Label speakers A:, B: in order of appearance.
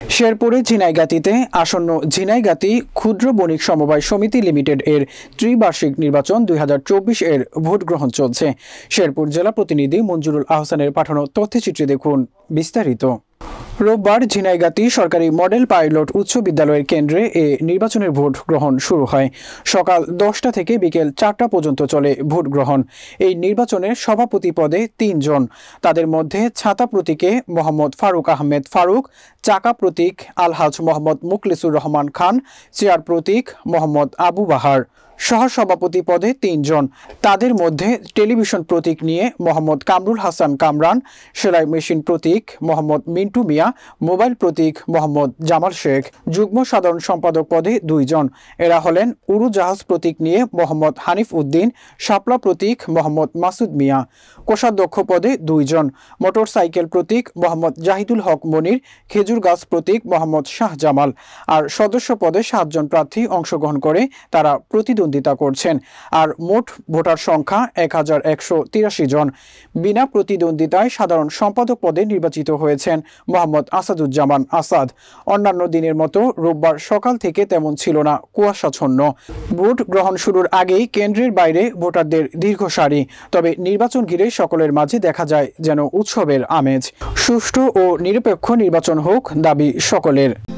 A: শেরপুরে ঝিনাইগাতীতে আসন্ন ঝিনাইগাতী ক্ষুদ্র বণিক সমবায় সমিতি লিমিটেড এর ত্রিবার্ষিক নির্বাচন 2024 এর ভোট গ্রহণ চলছে। শেরপুর জেলা প্রতিনিধি মঞ্জুরুল আহসানের পাঠানো তথ্যচিত্রে দেখুন বিস্তারিত। রোববার ঝিনাইগাতী সরকারি মডেল পাইলট উচ্চ বিদ্যালয়ের কেন্দ্রে এ নির্বাচনের ভোট গ্রহণ শুরু হয়। সকাল 10টা থেকে বিকেল 4টা পর্যন্ত চলে ভোট গ্রহণ। এই নির্বাচনে সভাপতি পদে 3 জন, তাদের মধ্যে ছাতা প্রতীকে মোহাম্মদ ফারুক আহমেদ ফারুক, চাকা প্রতীক আলহাজ মোহাম্মদ মুখলিসুর রহমান খান, চেয়ার প্রতীক মোহাম্মদ আবু বাহার। সহসভাপতি পদে 3 জন, তাদের মধ্যে টেলিভিশন প্রতীক নিয়ে মোহাম্মদ কামরুল হাসান কামরান, সেলাই মেশিন প্রতীক মোহাম্মদ মিন্টু মিয়া, মোবাইল প্রতীক মোহাম্মদ জামাল শেখ। যুগ্ম সাধারণ সম্পাদক পদে 2 জন, এরা হলেন উড়োজাহাজ প্রতীক নিয়ে মোহাম্মদ হানিফ উদ্দিন, শাপলা প্রতীক মোহাম্মদ মাসুদ মিয়া। কোষাধ্যক্ষ পদে 2 জন, মোটরসাইকেল প্রতীক মোহাম্মদ জাহিদুল হক মনির, খেজুর গাছ প্রতীক মোহাম্মদ শাহ জামাল। আর সদস্য পদে 7 জন প্রার্থী অংশগ্রহণ করে তারা প্রতিদ্বন্দ্বিতা করছেন। আর মোট ভোটার সংখ্যা 1183 জন। বিনা প্রতিদ্বন্দ্বিতায় সাধারণ সম্পাদক পদে নির্বাচিত হয়েছেন মোহাম্মদ আসাদুজ্জামান আসাদ। অন্যান্য দিনের মতো রোববার সকাল থেকে তেমন ছিল না কুয়াশাচ্ছন্ন। ভোট গ্রহণ শুরুর আগেই কেন্দ্রের বাইরে ভোটারদের দীর্ঘ সারি, তবে নির্বাচন ঘিরে সকলের মাঝে দেখা যায় যেন উৎসবের আমেজ। সুষ্ঠু ও নিরপেক্ষ নির্বাচন হোক দাবি সকলের।